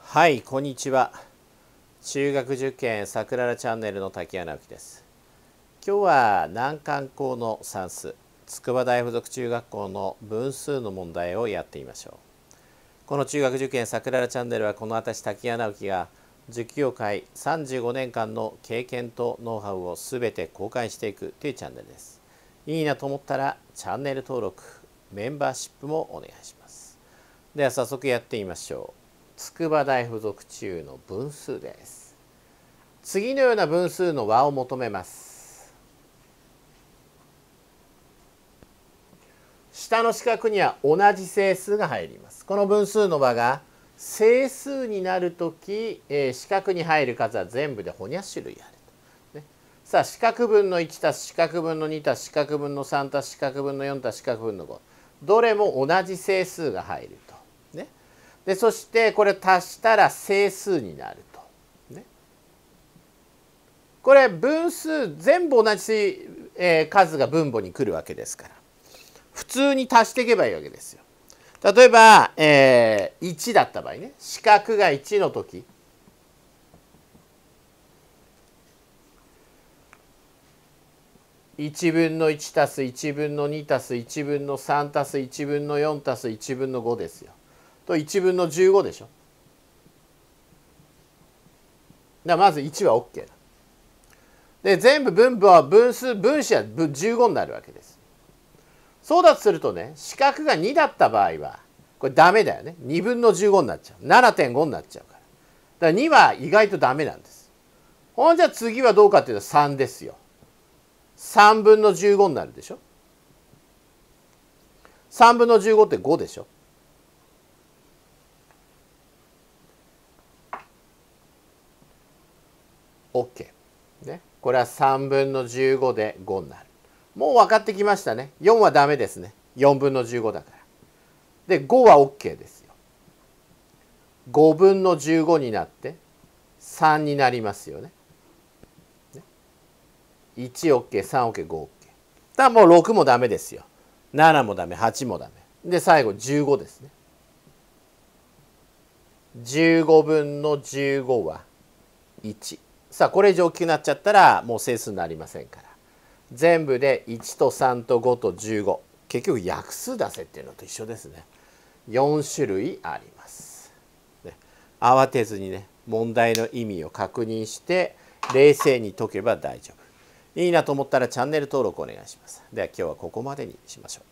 はい、こんにちは。中学受験さくららチャンネルの滝谷直樹です。今日は難関校の算数、筑波大附属中学校の分数の問題をやってみましょう。この中学受験さくららチャンネルはこの私滝谷直樹が塾業界35年間の経験とノウハウをすべて公開していくというチャンネルです。いいなと思ったらチャンネル登録、メンバーシップもお願いします。では早速やってみましょう。筑波大附属中の分数です。次のような分数の和を求めます。下の四角には同じ整数が入ります。この分数の和が整数になるとき、四角に入る数は全部でほにゃ種類ある、ね、さあ四角分の1たす四角分の2たす四角分の3たす四角分の4たす四角分の5、どれも同じ整数が入ると。でそしてこれ足したら整数になると、ね、これ分数全部同じ、数が分母に来るわけですから普通に足していけばいいわけですよ。例えば、1だった場合ね、四角が1の時1分の1たす1分の2たす1分の3たす1分の4たす1分の5ですよ。と1分の15でしょ。だまず1は OK だ。で全部分母は分子は15になるわけです。そうだとするとね、四角が2だった場合はこれダメだよね。2分の15になっちゃう。7.5 になっちゃうから。だから2は意外とダメなんです。ほんじゃ次はどうかっていうと3ですよ。3分の15になるでしょ。3分の15って5でしょ。OK。ね、これは3分の15で5になる。もう分かってきましたね。4はダメですね。4分の15だから。で5は OK ですよ。5分の15になって3になりますよね。1OK、3OK、5OK。だからもう6もダメですよ。7もダメ、8もダメ。で最後15ですね。15分の15は1。さあこれ以上大きくなっちゃったらもう整数になりませんから。全部で1と3と5と15。結局約数出せっていうのと一緒ですね。4種類あります。ね、慌てずにね、問題の意味を確認して冷静に解けば大丈夫。いいなと思ったらチャンネル登録お願いします。では今日はここまでにしましょう。